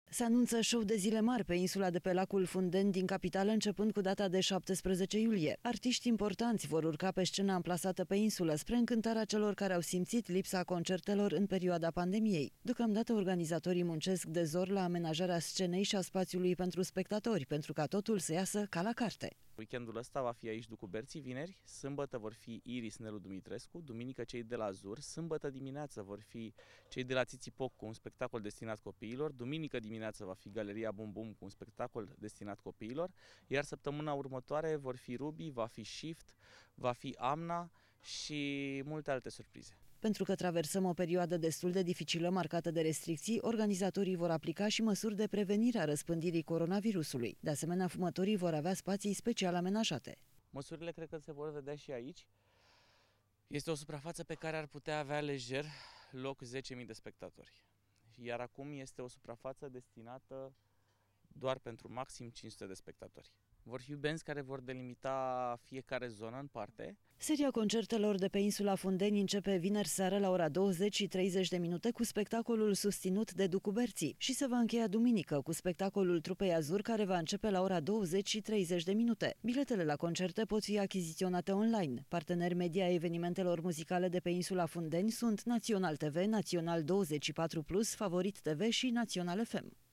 Se anunță show de zile mari pe insula de pe lacul Fundeni din capitală, începând cu data de 17 iulie. Artiști importanți vor urca pe scena amplasată pe insulă, spre încântarea celor care au simțit lipsa concertelor în perioada pandemiei. Deocamdată organizatorii muncesc de zor la amenajarea scenei și a spațiului pentru spectatori, pentru ca totul să iasă ca la carte. Weekendul ăsta va fi aici Ducuberții vineri, sâmbătă vor fi Iris Nelu Dumitrescu, duminică cei de la Azur, sâmbătă dimineață vor fi cei de la Țițipoc cu un spectacol destinat copiilor, duminică dimineață va fi Galeria Bum Bum cu un spectacol destinat copiilor, iar săptămâna următoare vor fi Ruby, va fi Shift, va fi Amna și multe alte surprize. Pentru că traversăm o perioadă destul de dificilă marcată de restricții, organizatorii vor aplica și măsuri de prevenire a răspândirii coronavirusului. De asemenea, fumătorii vor avea spații special amenajate. Măsurile cred că se vor vedea și aici. Este o suprafață pe care ar putea avea lejer loc 10.000 de spectatori. Iar acum este o suprafață destinată doar pentru maxim 500 de spectatori. Vor fi benzi care vor delimita fiecare zonă în parte. Seria concertelor de pe insula Fundeni începe vineri seară la ora 20:30 cu spectacolul susținut de Ducuberții și se va încheia duminică cu spectacolul trupei Azur, care va începe la ora 20:30. Biletele la concerte pot fi achiziționate online. Parteneri media ai evenimentelor muzicale de pe insula Fundeni sunt Național TV, Național 24+, Favorit TV și Național FM.